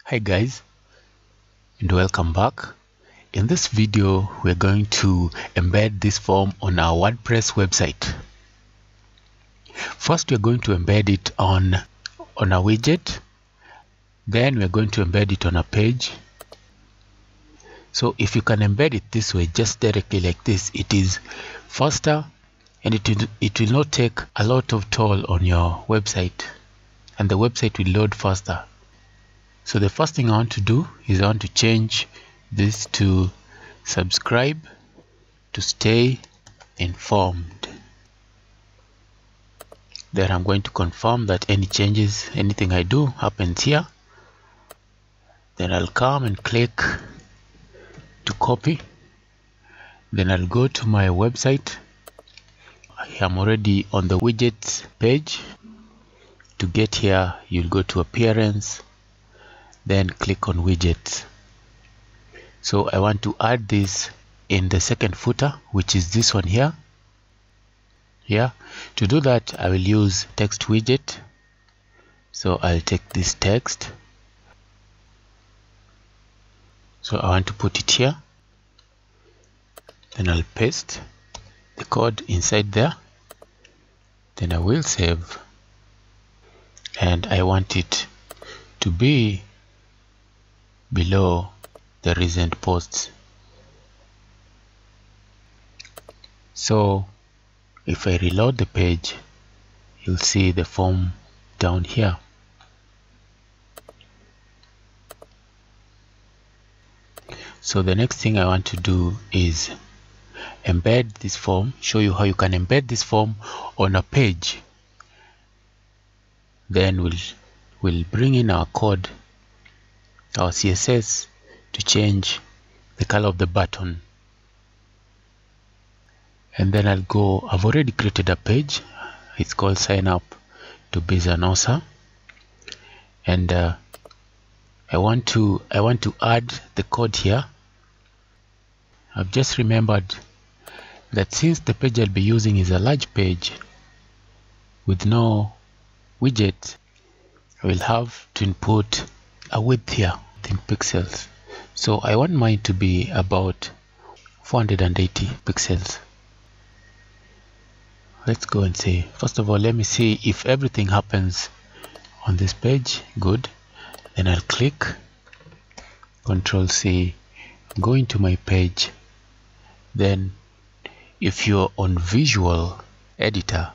Hi guys, and welcome back. In this video we're going to embed this form on our WordPress website. First we're going to embed it on a widget, then we're going to embed it on a page. So if you can embed it this way, just directly like this, it is faster and it will not take a lot of toll on your website, and the website will load faster. So the first thing I want to do is I want to change this to subscribe to stay informed. Then I'm going to confirm that any changes, anything I do happens here. Then I'll come and click to copy. Then I'll go to my website. I'm already on the widgets page. To get here, you'll go to appearance, then click on widgets. So I want to add this in the second footer, which is this one here. To do that, I will use text widget. So I'll take this text. So I want to put it here. Then I'll paste the code inside there. Then I will save. And I want it to be below the recent posts. So if I reload the page, you'll see the form down here. So the next thing I want to do is embed this form, show you how you can embed this form on a page. Then we'll bring in our code, our CSS, to change the color of the button. And then I've already created a page. It's called sign up to Bizanosa. And I want to add the code here. I've just remembered that since the page I'll be using is a large page with no widget, I will have to input a width here in pixels. So I want mine to be about 480 pixels. Let's go and see. First of all, let me see if everything happens on this page. Good. Then I'll click Control C, go into my page. Then if you're on Visual Editor,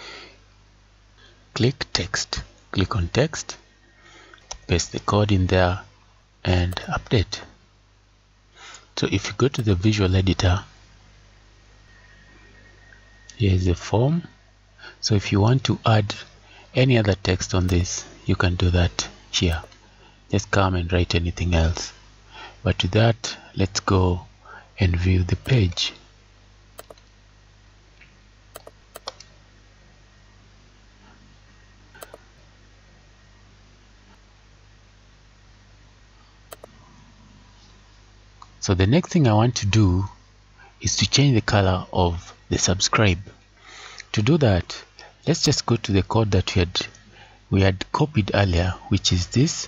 click text. Click on text, paste the code in there and update. So if you go to the Visual Editor, here's the form. So if you want to add any other text on this, you can do that here. Just come and write anything else. But to that, let's go and view the page. So the next thing I want to do is to change the color of the subscribe. To do that, let's just go to the code that we had copied earlier, which is this.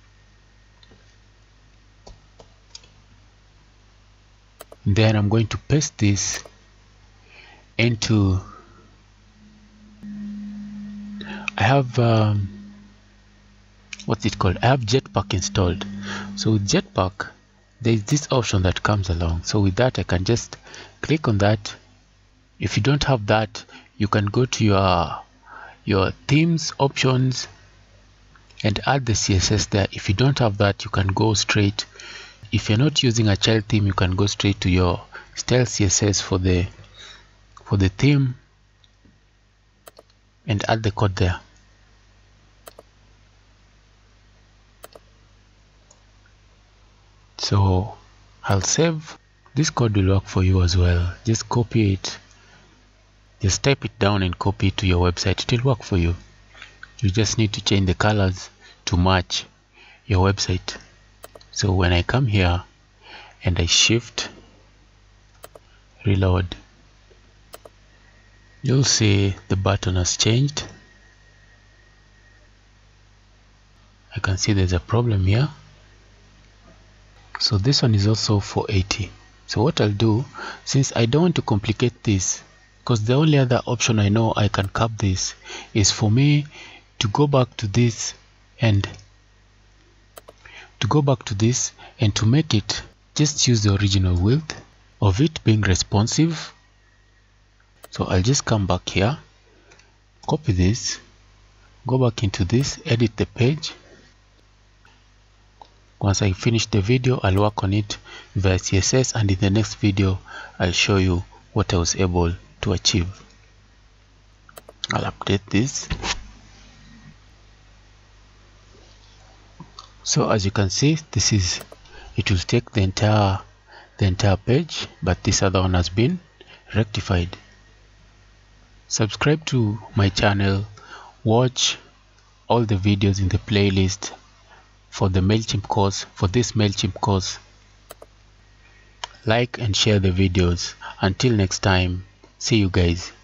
Then I'm going to paste this into, I have what's it called? I have Jetpack installed. So with Jetpack, there is this option that comes along. So with that, I can just click on that. If you don't have that, you can go to your themes options and add the CSS there. If you don't have that, you can go straight. If you're not using a child theme, you can go straight to your style CSS for the theme and add the code there. So I'll save. This code will work for you as well. Just copy it. Just type it down and copy it to your website. It will work for you. You just need to change the colors to match your website. So when I come here and I shift reload, you'll see the button has changed. I can see there's a problem here. So this one is also 480. So what I'll do, since I don't want to complicate this, because the only other option I know I can cap this is for me to go back to this and to make it, just use the original width of it being responsive. So I'll just come back here, copy this, go back into this, edit the page. Once I finish the video, I'll work on it via CSS, and in the next video I'll show you what I was able to achieve. I'll update this. So as you can see, this is, it will take the entire page, but this other one has been rectified. Subscribe to my channel, watch all the videos in the playlist for the MailChimp course, for this MailChimp course. Like and share the videos. Until next time, see you guys.